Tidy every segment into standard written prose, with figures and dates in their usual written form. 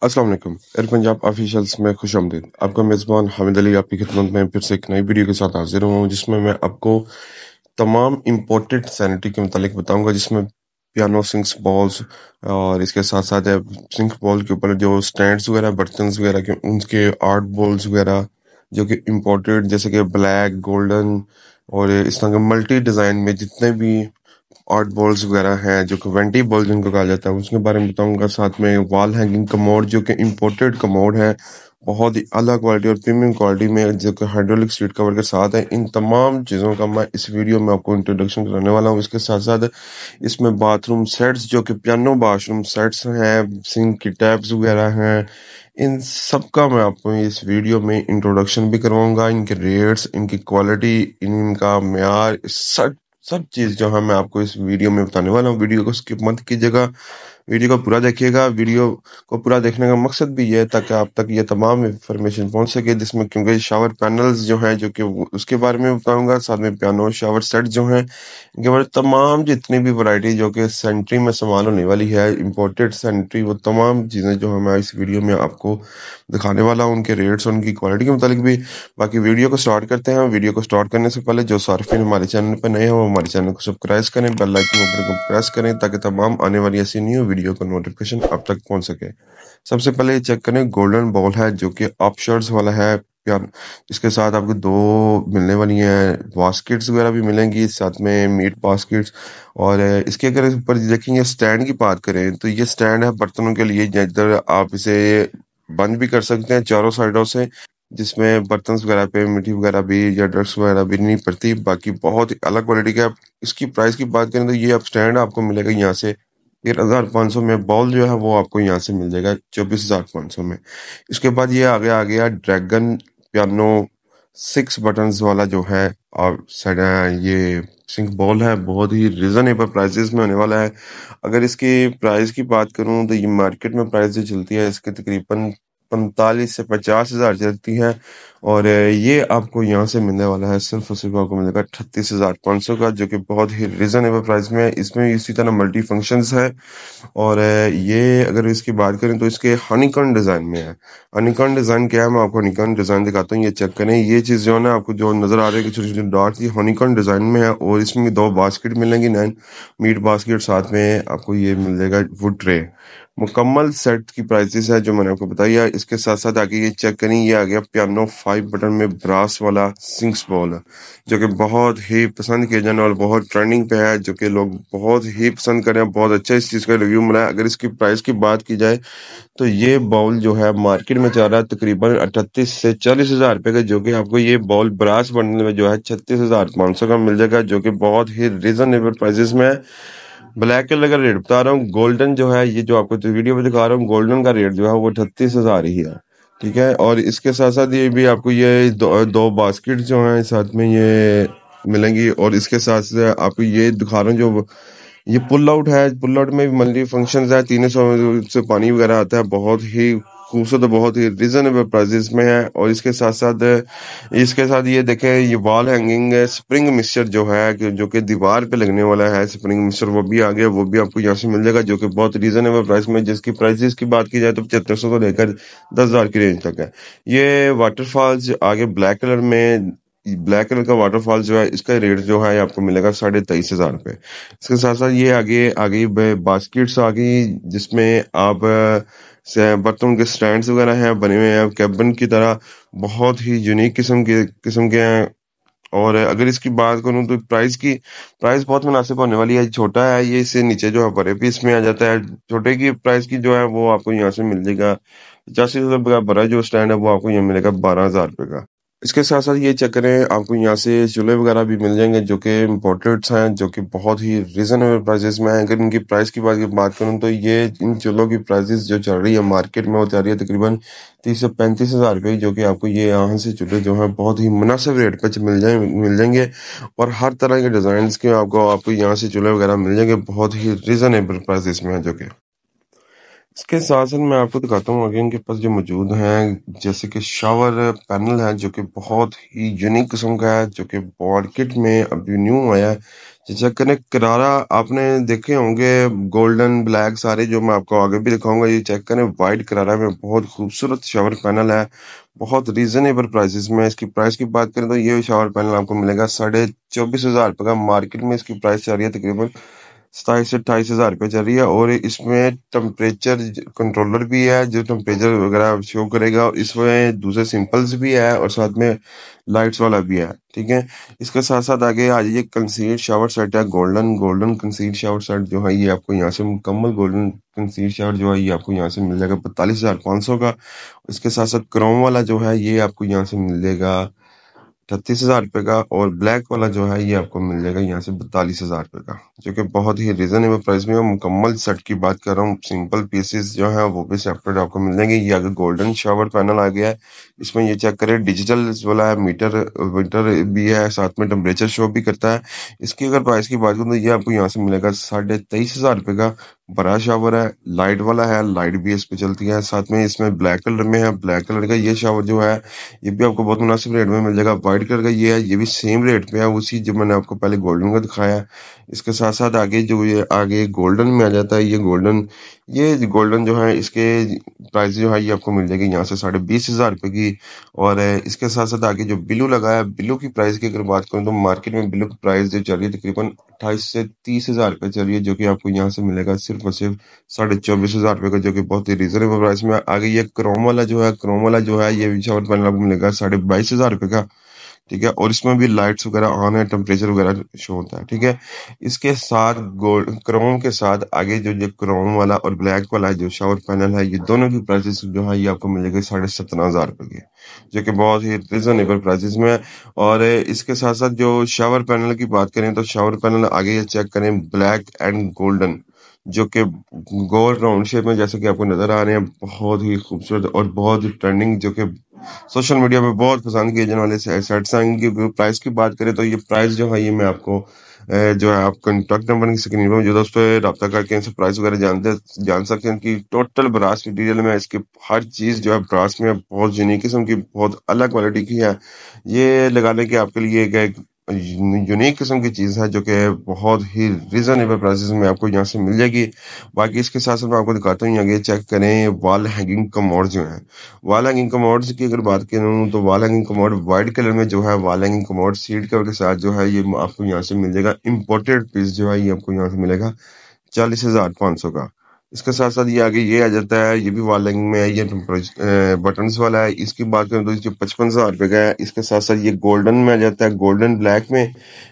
अस्सलाम वालेकुम। Air Punjab officials में खुशामदीद। आपका मेज़बान हामिद अली आपकी खिदमत में फिर से एक नई वीडियो के साथ हाजिर हुआ हूँ, जिसमें मैं आपको तमाम इम्पोर्टेड सैनिटरी के मुतालिक बताऊंगा, जिसमें पियानो सिंक्स बॉल्स और इसके साथ साथ सिंक बॉल के ऊपर जो स्टैंड्स वगैरह बर्तन वगैरह के उनके आर्ट बॉल्स वगैरह जो कि इम्पोर्टेड, जैसे कि ब्लैक गोल्डन और इस तरह के मल्टी डिज़ाइन में जितने भी आर्ट बॉल्स वगैरह हैं, जो कि वेंटी बॉल जिनको कहा जाता है, उसके बारे में बताऊंगा। साथ में वॉल हैंगिंग कमोड जो कि इम्पोर्टेड कमोड है, बहुत ही अलग क्वालिटी और प्रीमियम क्वालिटी में, जो कि हाइड्रोलिक सीट कवर के साथ है। इन तमाम चीज़ों का मैं इस वीडियो में आपको इंट्रोडक्शन कराने वाला हूँ। इसके साथ साथ इसमें बाथरूम सेट्स जो कि पियानो बाथरूम सेट्स हैं, सिंक की टैप्स वगैरह हैं, इन सब का मैं आपको इस वीडियो में इंट्रोडक्शन भी करवाऊंगा। इनके रेट्स, इनकी क्वालिटी, इनका मेयार, सब सब चीज़ जो है मैं आपको इस वीडियो में बताने वाला हूँ। वीडियो को स्किप मत कीजिएगा, वीडियो को पूरा देखिएगा। वीडियो को पूरा देखने का मकसद भी ये है ताकि आप तक ये तमाम इंफॉर्मेशन पहुंच सके, जिसमें क्योंकि शावर पैनल्स जो हैं, जो कि उसके बारे में बताऊंगा। साथ में पियानो शावर सेट जो हैं, इनके बारे में तमाम जितनी भी वैरायटी जो कि सैनिटरी में इस्तेमाल होने वाली है, इंपोर्टेड सैनिटरी, वो तमाम चीज़ें जो है मैं इस वीडियो में आपको दिखाने वाला हूँ, उनके रेट्स और उनकी क्वालिटी के मुतालिक भी। बाकी वीडियो को स्टार्ट करते हैं। वीडियो को स्टार्ट करने से पहले जो सार्फिन हमारे चैनल पर नए हैं, वो हमारे चैनल को सब्सक्राइब करें, बेल आइकन को प्रेस करें, ताकि तमाम आने वाली ऐसी न्यू वीडियो का नोटिफिकेशन आप तक पहुंच सके। सबसे पहले चेक करें, गोल्डन बॉल है जो कि ऑप्शर्स वाला है यार। इसके साथ आपको दो मिलने वाली हैं, बास्केट्स वगैरह भी मिलेंगी, साथ में मीट बास्केट्स। और इसके अगर ऊपर देखेंगे स्टैंड की बात करें, तो ये स्टैंड है बर्तनों के लिए, जिधर आप इसे बंद भी कर सकते हैं चारों साइडों से, जिसमें बर्तन वगैरह पे मिट्टी वगैरह भी या डस्ट वगैरह भी नहीं पड़ती। बाकी बहुत ही अलग क्वालिटी का। इसकी प्राइस की बात करें तो ये अब स्टैंड आपको मिलेगा यहाँ से 13,500 में। बॉल जो है वो आपको यहाँ से मिल जाएगा 24,500 में। इसके बाद ये आ गया ड्रैगन पियानो 6 बटन्स वाला जो है, और ये सिंक बॉल है, बहुत ही रिजनेबल प्राइसेस में होने वाला है। अगर इसकी प्राइस की बात करूं तो ये मार्केट में प्राइस जो चलती है इसके तकरीबन 45 से 50 हज़ार चलती है, और ये आपको यहाँ से मिलने वाला है सिर्फ और सिर्फ आपको मिलेगा 38,500 का, जो कि बहुत ही रिजनेबल प्राइस में है। इसमें इसी तरह मल्टी फंक्शंस है, और ये अगर इसकी बात करें तो इसके हनीकॉर्न डिज़ाइन में है। हनीकॉर्न डिज़ाइन क्या है, मैं आपको हनीकॉर्न डिज़ाइन दिखाता हूँ। ये चेक करें, ये चीज़ जो है ना, आपको जो नज़र आ रही है कि छोटी छोटी डॉट्स, ये हनीकॉर्न डिज़ाइन में है, और इसमें दो बास्केट मिलेंगी, 9 मीट बास्केट, साथ में आपको ये मिल जाएगा वुड ट्रे। मुकम्मल सेट की प्राइसेस है जो मैंने आपको बताई है। इसके साथ साथ आगे ये चेक करें, ये आ गया पियानो 5 बटन में ब्रास वाला सिंक्स बॉल है, जो कि बहुत ही पसंद किया जाने और बहुत ट्रेंडिंग पे है, जो कि लोग बहुत ही पसंद कर रहे हैं। बहुत अच्छा इस चीज़ का रिव्यू मिला है। अगर इसकी प्राइस की बात की जाए तो ये बॉल जो है मार्केट में चल रहा है तकरीबन 38 से 40 हज़ार रुपये का, जो कि आपको ये बॉल ब्रास बंडल में जो है 36,500 का मिल जाएगा, जो कि बहुत ही रिजनेबल प्राइसेस में है। ब्लैक कलर का रेट बता रहा हूँ। गोल्डन जो है, ये जो आपको तो वीडियो में दिखा रहा हूँ, गोल्डन का रेट जो है वो 38,000 ही है, ठीक है। और इसके साथ साथ ये भी आपको ये दो बास्केट जो हैं साथ में ये मिलेंगी, और इसके साथ साथ आपको ये दिखा रहा हूँ जो ये पुल आउट है। पुल आउट में भी मल्टी फंक्शंस है, 300 से पानी वगैरह आता है, बहुत ही खूबसूरत, बहुत ही रिजनेबल प्राइसेस में है। और इसके साथ ये देखें, ये वॉल हैंगिंग है स्प्रिंग मिक्सचर जो है, जो कि दीवार पे लगने वाला है स्प्रिंग मिक्सचर, वो भी आ गया, वो भी आपको यहाँ से मिल जाएगा, जो कि बहुत रिजनेबल प्राइस में, जिसकी प्राइसेस की बात की जाए तो 7500 को लेकर 10,000 की रेंज तक है। ये वाटरफॉल्स आगे ब्लैक कलर में, ब्लैक कलर का वाटरफॉल जो है, इसका रेट जो है आपको मिलेगा 23,500 रुपये। इसके साथ साथ ये आगे आगे बास्केट्स आ गई, जिसमें आप बर्तन के स्टैंड्स वगैरह हैं बने हुए हैं कैबिन की तरह, बहुत ही यूनिक किस्म के हैं। और अगर इसकी बात करूं तो प्राइस बहुत मुनासिब होने वाली है। छोटा है ये, इससे नीचे जो है बड़े पीस में आ जाता है। छोटे की प्राइस की जो है वो आपको यहाँ से मिल जाएगा 85,000 का। बड़ा जो स्टैंड है वो आपको यहाँ मिलेगा 12,000 रुपये का। इसके साथ साथ ये चेक करें, आपको यहाँ से चूल्हे वगैरह भी मिल जाएंगे, जो कि इम्पोर्टेड्स हैं, जो कि बहुत ही रिजनेबल प्राइसेस में हैं। अगर इनकी प्राइस की बात करूँ तो ये इन चूल्हों की प्राइसेस जो चल रही है मार्केट में, वो चल रही है तकरीबन 30 से 35 हज़ार रुपये, जो कि आपको ये यहाँ से चूल्हे जो है बहुत ही मुनासिब रेट पर मिल जाएंगे। और हर तरह के डिज़ाइन के आपको यहाँ से चूल्हे वगैरह मिल जाएंगे, बहुत ही रिजनेबल प्राइसेस में है, जो कि इसके साथ साथ मैं आपको दिखाता हूँ आगे इनके पास जो मौजूद हैं, जैसे कि शावर पैनल है जो कि बहुत ही यूनिक किस्म का है, जो कि मार्केट में अभी न्यू आया है। जैसे करें करारा आपने देखे होंगे, गोल्डन ब्लैक सारे जो मैं आपको आगे भी दिखाऊंगा, ये चेक करें वाइट करारा में बहुत खूबसूरत शावर पैनल है, बहुत रीजनेबल प्राइसेस में। इसकी प्राइस की बात करें तो ये शावर पैनल आपको मिलेगा 24,500 रुपये का। मार्केट में इसकी प्राइस चल रही है तकरीबन 27 से 28 हज़ार रुपये चल रही है। और इसमें टेम्परेचर कंट्रोलर भी है जो टेम्परेचर वगैरह शो करेगा। इसमें दूसरे सिंपल्स भी है और साथ में लाइट्स वाला भी है, ठीक है। इसके साथ साथ आगे आ जाइए, कंसील शावर सेट है, golden golden conceal shower set जो है ये आपको यहाँ से मुकम्मल गोल्डन कंसील शावर जो है ये आपको यहाँ से मिल जाएगा 42,500 का। इसके साथ साथ क्रोम वाला जो है ये आपको यहाँ से मिल जाएगा 38,000 रुपये का। और ब्लैक वाला जो है ये आपको मिल जाएगा यहाँ से 42,000 रुपये का, जो कि बहुत ही रिजनेबल प्राइस में है। मुकम्मल सेट की बात कर रहा हूँ, सिंपल पीसेस जो है वो भी सेपरेट आपको मिल जाएंगे। ये आगे गोल्डन शावर पैनल आ गया है, इसमें ये चेक करें डिजिटल वाला है, मीटर मीटर भी है, साथ में टेम्परेचर शो भी करता है। इसकी अगर प्राइस की बात करूँ तो ये आपको यहाँ से मिलेगा 23,500 रुपये का। बड़ा शावर है, लाइट वाला है, लाइट भी इस पे चलती है, साथ में इसमें ब्लैक कलर में है। ब्लैक कलर का ये शावर जो है ये भी आपको बहुत मुनासिब रेट में मिल जाएगा। वाइट कलर का ये है, ये भी सेम रेट पे है, उसी जो मैंने आपको पहले गोल्डन का दिखाया है। इसके साथ साथ आगे जो ये आगे गोल्डन में आ जाता है, ये गोल्डन जो है इसके प्राइस जो है ये आपको मिल जाएगी यहाँ से 20,500 रुपये की। और इसके साथ साथ आगे जो बिल्लू लगा है, बिल्लू की प्राइस की अगर बात करूँ तो मार्केट में बिल्लू की प्राइस जो चल रही है तकरीबन 28 से 30 हज़ार रुपये चल रही है, जो कि आपको यहाँ से मिलेगा सिर्फ और सिर्फ 24,500 रुपये का, जो कि बहुत ही रिजनेबल प्राइस में। आगे ये क्रोम वाला जो है ये शावर पैनल आपको मिलेगा 22,500 रुपये का, ठीक है। और इसमें भी लाइट्स वगैरह ऑन है, टेम्परेचर वगैरह शो होता है, ठीक है। इसके साथ गोल्ड क्रोम के साथ आगे जो जो क्रोम वाला और ब्लैक वाला जो शावर पैनल है, ये दोनों की प्राइसेस जो है ये आपको मिलेगी 17,500 रुपये की, जो कि बहुत ही रिजनेबल प्राइसेस में है। और इसके साथ साथ जो शावर पैनल की बात करें तो शावर पैनल आगे ये चेक करें ब्लैक एंड गोल्डन, जो कि गोल राउंड शेप में जैसे कि आपको नजर आ रहे हैं, बहुत ही खूबसूरत और बहुत ही ट्रेंडिंग, जो कि सोशल मीडिया पे बहुत पसंद किए जाने वाले सेट्स हैं। इनकी प्राइस की बात करें तो ये प्राइस जो है ये मैं आपको जो है आप कॉन्टैक्ट नंबर की स्क्रीन पर मौजूद है उस पर रब्ता करके इनसे प्राइस वगैरह जान सकते हैं। इनकी टोटल ब्रास मटीरियल में इसकी हर चीज़ जो है ब्रास में बहुत यूनिक किस्म की, बहुत अलग क्वालिटी की है। ये लगाने के आपके लिए एक यूनिक किस्म की चीज़ है, जो कि बहुत ही रिजनेबल प्राइसेस में आपको यहाँ से मिल जाएगी। बाकी इसके साथ साथ मैं आपको दिखाता हूँ, आगे चेक करें वॉल हैंगिंग कमोड जो है। वॉल हैंगिंग कमोड्स की अगर बात करूँ तो wall hanging commode white colour में जो है wall hanging commode seat cover के साथ जो है ये आपको यहाँ से मिल जाएगा। इम्पोर्टेड पीस जो है ये आपको यहाँ से मिलेगा 40,500 का। इसके साथ साथ ये आगे ये आ जाता है, ये भी वॉल हैंगिंग में है, ये बटन्स वाला है। इसकी बात करें तो इसके 55,000 रुपये का है। इसके साथ साथ ये गोल्डन में आ जाता है, गोल्डन ब्लैक में।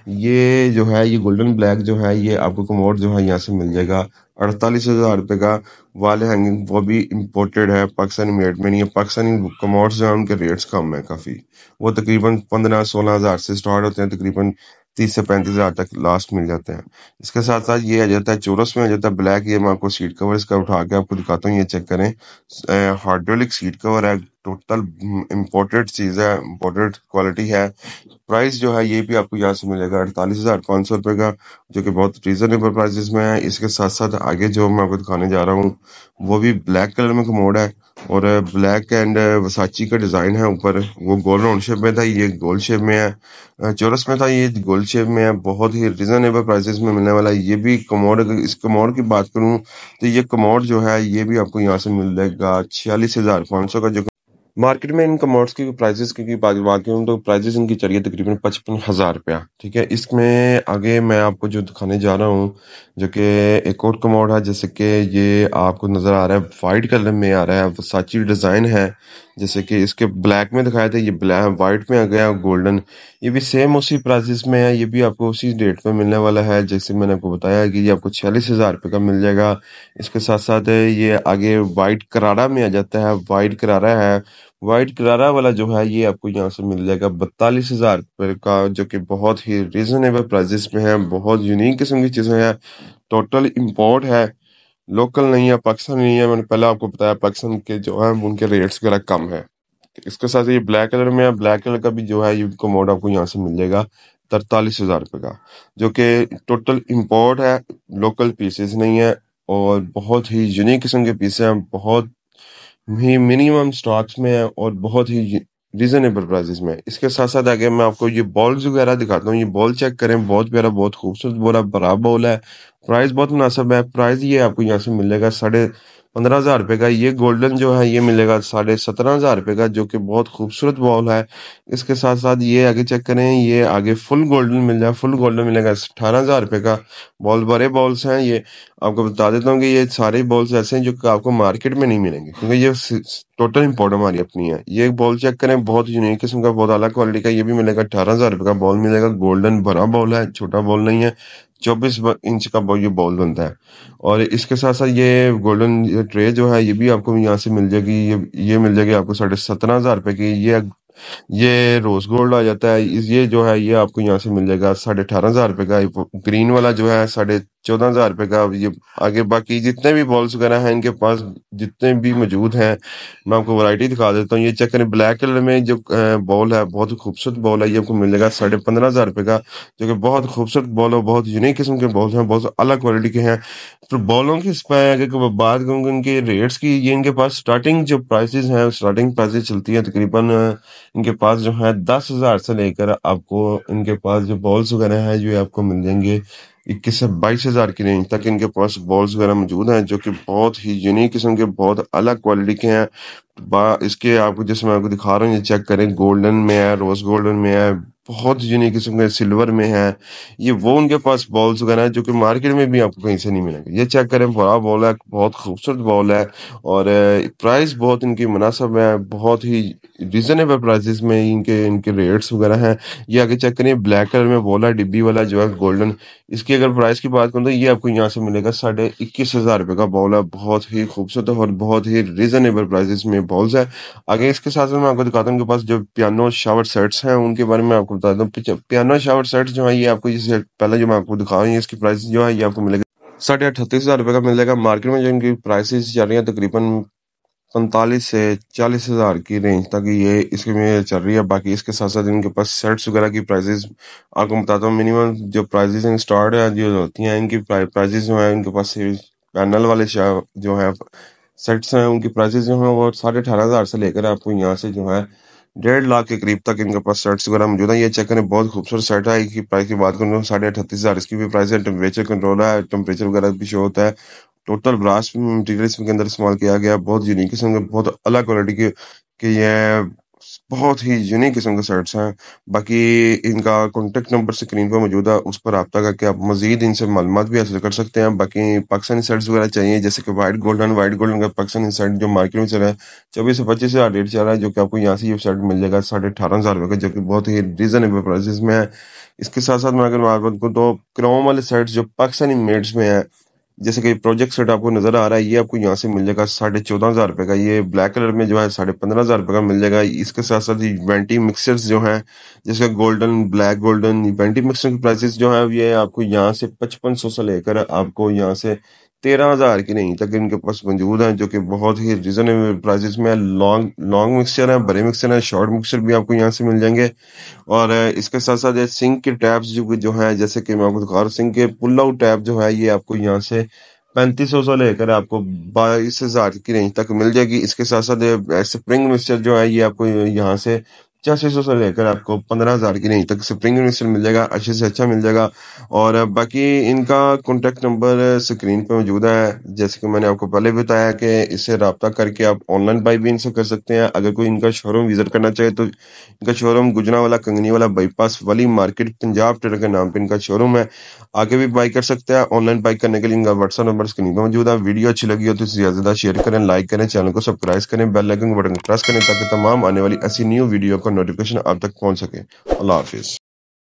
ये जो है ये गोल्डन ब्लैक जो है ये आपको कमोड जो है यहाँ से मिल जाएगा 48,000 रुपये का। वॉल हैंगिंग वो भी इम्पोर्टेड है, पाकिस्तानी मेड में नहीं है। पाकिस्तानी कमोड्स जो है उनके रेट्स कम है काफ़ी, वो तकरीबन 15-16 हज़ार से स्टार्ट होते हैं, तकरीबन 30 से 35 हज़ार तक लास्ट मिल जाते हैं। इसके साथ साथ ये आ जाता है चोरस में आ जाता है ब्लैक। ये मैं आपको सीट कवर इसका उठा के आपको दिखाता हूँ, ये चेक करें, हाइड्रोलिक सीट कवर है, टोटल इम्पोर्टेड चीज़ है, इम्पोर्टेड क्वालिटी है। प्राइस जो है ये भी आपको यहाँ से मिलेगा 48,500 रुपये का, जो कि बहुत रीजनेबल प्राइसेस में है। इसके साथ साथ आगे जो मैं आपको दिखाने जा रहा हूँ वो भी ब्लैक कलर में कमोड है, और ब्लैक एंड वसाची का डिज़ाइन है ऊपर, वो गोल राउंड शेप में था, ये गोल शेप में है। चौरस में था, ये गोल शेप में है। बहुत ही रिजनेबल प्राइसेस में मिलने वाला है ये भी कमोड। इस कमोड की बात करूँ तो ये कमोड जो है ये भी आपको यहाँ से मिल जाएगा 46,500 का, जो मार्केट में इन कमोड्स की प्राइसेस की बात करूँ तो प्राइसेस इनकी चलिए तकरीबन 55,000 रुपया, ठीक है। इसमें आगे मैं आपको जो दिखाने जा रहा हूँ, जो कि एक और कमोड है, जैसे कि ये आपको नज़र आ रहा है वाइट कलर में आ रहा है, वसाची डिज़ाइन है, जैसे कि इसके ब्लैक में दिखाया था, ये ब्लैक वाइट में आ गया गोल्डन। ये भी सेम उसी प्राइसेस में है, ये भी आपको उसी डेट पे मिलने वाला है, जैसे मैंने आपको बताया कि ये आपको 46,000 रुपये का मिल जाएगा। इसके साथ साथ ये आगे वाइट करारा में आ जाता है, वाइट करारा है, वाइट करारा वाला जो है ये आपको यहाँ से मिल जाएगा 42,000 रुपये का, जो कि बहुत ही रिजनेबल प्राइसेस में है। बहुत यूनिक किस्म की चीज़ें हैं, टोटल इम्पोर्ट है, लोकल नहीं है, पाकिस्तान नहीं है। मैंने पहले आपको बताया पाकिस्तान के जो है उनके रेट्स वगैरह कम है। इसके साथ ये ब्लैक कलर में है, ब्लैक कलर का भी जो है ये कमोड आपको यहाँ से मिल जाएगा 43,000 रुपये का, जो कि टोटल इम्पोर्ट है, लोकल पीसेस नहीं है। और बहुत ही यूनिक किस्म के पीस हैं, बहुत ही मिनिमम स्टॉक्स में है और बहुत ही रीजनेबल प्राइसेस में। इसके साथ साथ आगे मैं आपको ये बॉल्स वगैरह दिखाता हूँ। ये बॉल चेक करें, बहुत प्यारा, बहुत खूबसूरत बॉल है, बड़ा बॉल है। प्राइस बहुत मुनासिब है। प्राइस ये आपको यहाँ से मिलेगा 15,500 रुपये का। ये गोल्डन जो है ये मिलेगा 17,500 रुपये का, जो कि बहुत खूबसूरत बॉल है। इसके साथ साथ ये आगे चेक करें, ये आगे फुल गोल्डन मिल जाए, फुल गोल्डन मिलेगा 18,000 रुपये का। बॉल बड़े बॉल्स हैं ये। आपको बता देता हूँ कि ये सारे बॉल्स ऐसे हैं जो कि आपको मार्केट में नहीं मिलेंगे, क्योंकि ये टोटल इंपोर्ट हमारी अपनी है। ये बॉल चेक करें, बहुत यूनिक किस्म का, बहुत अलग क्वालिटी का। ये भी मिलेगा 18,000 रुपये का बॉल मिलेगा। गोल्डन बड़ा बॉल है, छोटा बॉल नहीं है। 24 इंच का ये बॉल बनता है। और इसके साथ साथ ये गोल्डन ट्रे जो है ये भी आपको यहाँ से मिल जाएगी। ये मिल जाएगी आपको 17,500 रुपये की। ये रोज गोल्ड आ जाता है। ये जो है ये आपको यहाँ से मिल जाएगा 18,500 रुपये का। ग्रीन वाला जो है 14,500 रुपये का। ये आगे बाकी जितने भी बॉल्स वगैरह हैं इनके पास, जितने भी मौजूद हैं, मैं आपको वैरायटी दिखा देता हूँ। ये चेक करें, ब्लैक कलर में जो बॉल है, बहुत खूबसूरत बॉल है। ये आपको मिलेगा 15,500 रुपये का, जो कि बहुत खूबसूरत बॉल है। बहुत यूनिक किस्म के बॉल हैं, बहुत अलग क्वालिटी के हैं। तो बॉलों की अगर बात करूँ इनके रेट्स की, ये इनके पास स्टार्टिंग जो प्राइसेस हैं, स्टार्टिंग प्राइसेस चलती है तकरीबन इनके पास जो है 10,000 से लेकर आपको इनके पास जो बॉल्स वगैरह हैं जो आपको मिल जाएंगे 21 से 22,000 की रेंज तक। इनके पास बॉल्स वगैरह मौजूद हैं, जो कि बहुत ही यूनिक किस्म के, बहुत अलग क्वालिटी के हैं। इसके आपको जैसे मैं आपको दिखा रहा हूँ, ये चेक करें, गोल्डन में है, रोज गोल्डन में है, बहुत यूनिक किस्म के, सिल्वर में है। ये वो उनके पास बॉल्स वगैरह हैं जो कि मार्केट में भी आपको कहीं से नहीं मिलेंगे। ये चेक करें, बड़ा बॉल है, बहुत खूबसूरत बॉल है। और प्राइस बहुत इनकी मुनासिब है, बहुत ही रीजनेबल प्राइसेस में इनके इनके रेट्स वगैरह हैं। ये आगे चेक करें, ब्लैक कलर में बॉल है, डिब्बी वाला जो है गोल्डन। इसकी अगर प्राइस की बात करूँ तो ये आपको यहाँ से मिलेगा 21,500 रुपये का बॉल है। बहुत ही खूबसूरत और बहुत ही रीजनेबल प्राइसेस में बॉल्स है। आगे इसके साथ साथ मैं आपको दिखाता हूँ, उनके पास जो पियानो शावर सेट्स हैं उनके बारे में आपको बता दूँ। पियानो शावर सेट्स जो है ये आपको, जैसे पहले जो मैं आपको दिखा रहा हूँ, इसकी प्राइस जो है ये आपको मिलेगा 38,500 रुपये का मिलेगा। मार्केट में जो इनकी प्राइसेस चल रही है तकरीबन 45 से 40,000 की रेंज तक ये इसके में चल रही है। बाकी इसके साथ साथ इनके पास सेट्स वगैरह की प्राइसेस आपको बताता हूँ। मिनिमम जो प्राइसेस स्टार्ट है जो होती हैं इनकी प्राइसेस जो है इनके पास पैनल वाले जो है सेट्स हैं, उनकी प्राइसेस जो है वो 18,500 से लेकर आपको यहाँ से जो है 1.5 लाख के करीब तक इनके पास सेट्स वगैरह मौजूद है। ये चेक करें, बहुत खूबसूरत सेट है। इसकी प्राइस की बात करूँ तो 38,500 इसकी भी प्राइस है। टेम्परेचर कंट्रोल है, टेम्परेचर वगैरह भी शो होता है। टोटल ब्रास मटेरियल इसके अंदर इस्तेमाल किया गया। बहुत यूनिक किस्म के, बहुत अलग क्वालिटी के ये बहुत ही यूनिक किस्म के शर्ट्स हैं। बाकी इनका कॉन्टेक्ट नंबर स्क्रीन पर मौजूद है, उस पर रब्ता करके आप मजीद इनसे मालूमात भी हासिल कर सकते हैं। बाकी पाकिस्तानी शर्ट्स वगैरह चाहिए, जैसे कि वाइट गोल्डन का पाकिस्तानी शर्ट जो मार्केट में चल रहा है 24 से 25 हज़ार रेट चल रहा है, जो कि आपको यहाँ से ये शर्ट मिल जाएगा 18,500 रुपये का, जो कि बहुत ही रीजनेबल प्राइसेस में है। इसके साथ साथ मैं अगर बात करूँ तो क्रोम वाले शर्ट्स जो पाकिस्तानी मेड्स में है, जैसे कि प्रोजेक्ट सेट आपको नजर आ रहा है, ये आपको यहाँ से मिल जाएगा 14,500 रुपये का। ये ब्लैक कलर में जो है 15,500 रुपये का मिल जाएगा। इसके साथ साथ वेंटी मिक्सर्स जो हैं, जैसे गोल्डन, ब्लैक गोल्डन, वेंटी मिक्सर की प्राइसेस जो है ये आपको यहाँ से 5500 से लेकर आपको यहाँ से 13,000 की नहीं तक इनके पास मौजूद हैं, जो कि बहुत ही रिजनेबल प्राइसेस में है। लॉन्ग लॉन्ग मिक्सचर है, बड़े मिक्सचर है, शॉर्ट मिक्सचर भी आपको यहाँ से मिल जाएंगे। और इसके साथ साथ ये सिंक के टैप्स जो है, जैसे कि मैं आपको दिखा रहा हूँ, सिंक के पुल आउट टैप जो है ये आपको यहाँ से 3500 से लेकर आपको 22,000 की रेंज तक मिल जाएगी। इसके साथ साथ स्प्रिंग मिक्सचर जो है ये आपको यहाँ से 8500 से लेकर आपको 15,000 की रेंज तक स्प्रिंग मिक्सचर मिल जाएगा, अच्छे से अच्छा मिल जाएगा। और बाकी इनका कॉन्टेक्ट नंबर स्क्रीन पे मौजूद है, जैसे कि मैंने आपको पहले बताया कि इससे रब्ता करके आप ऑनलाइन बाई भी इनसे कर सकते हैं। अगर कोई इनका शोरूम विजिट करना चाहे तो इनका शोरूम गुजरांवाला कंगनीवाला बाईपास वाली मार्केट पंजाब ट्रेडर के नाम पे इनका शोरूम है। आगे भी बाई कर सकते हैं। ऑनलाइन बाई करने के लिए इनका व्हाट्सएप नंबर स्क्रीन पर मौजूद है। वीडियो अच्छी लगी हो तो इसे ज्यादा ज्यादा शेयर करें, लाइक करें, चैनल को सब्सक्राइब करें, बेल आइकन बटन को प्रेस करें ताकि तमाम आने वाली ऐसी न्यू वीडियो का नोटिफिकेशन आप तक पहुंच सके। अल्लाह हाफिज।